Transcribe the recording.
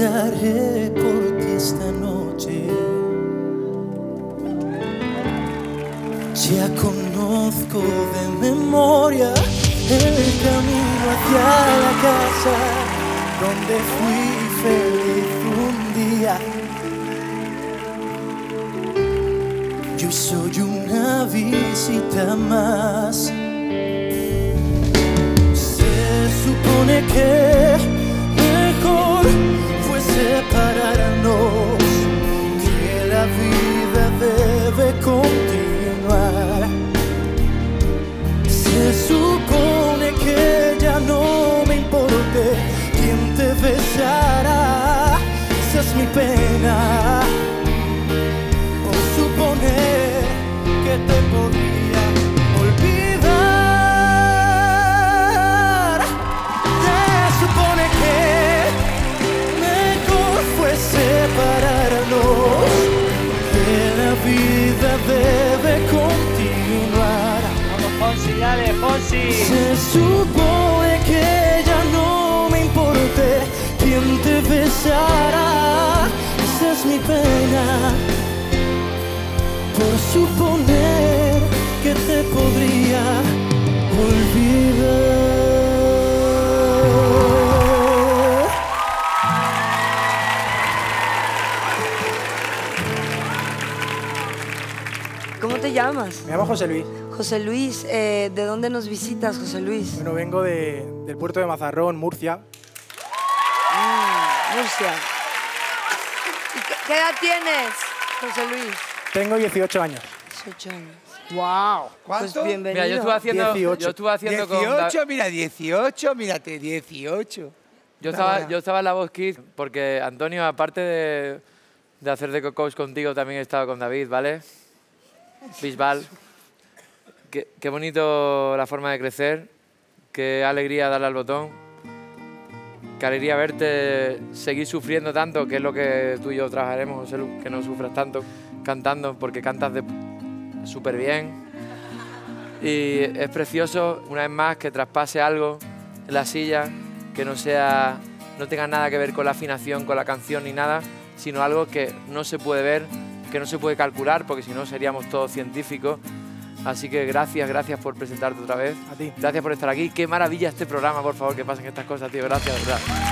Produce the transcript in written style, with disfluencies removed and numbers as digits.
rezaré por ti esta noche. Ya conozco de memoria el camino hacia la casa donde fui feliz un día. Yo soy una visita más. Se supone que mejor fue separarnos, que la vida debe continuar. Se supone que ya no me importe quién te besará. Esa es mi pena, por suponer que te podría olvidar. Se supone que mejor fue separarnos, que la vida debe continuar. Vamos, Fonsi, dale, Fonsi. Se supone que ya no me importe quién te besará. Esa es mi pena, por suponer que te podría olvidar. ¿Cómo te llamas? Me llamo José Luis. José Luis, ¿de dónde nos visitas, José Luis? Bueno, vengo del puerto de Mazarrón, Murcia. Murcia. ¿Y qué edad tienes, José Luis? Tengo 18 años. 18 años. ¡Wow! Pues bienvenido. Mira, yo estuve haciendo 18, mira, 18, mírate, 18. Yo estaba en La Voz Kids porque Antonio, aparte de hacer de co-coach contigo, también he estado con David, ¿vale? Bisbal. Qué bonito la forma de crecer, qué alegría darle al botón, qué alegría verte seguir sufriendo tanto, que es lo que tú y yo trabajaremos, José Lu, que no sufras tanto cantando, porque cantas súper bien. Y es precioso, una vez más, que traspase algo en la silla, que no tenga nada que ver con la afinación, con la canción ni nada, sino algo que no se puede ver, que no se puede calcular, porque si no seríamos todos científicos. Así que gracias por presentarte otra vez. A ti. Gracias por estar aquí. Qué maravilla este programa, por favor, que pasen estas cosas, tío. Gracias, de verdad.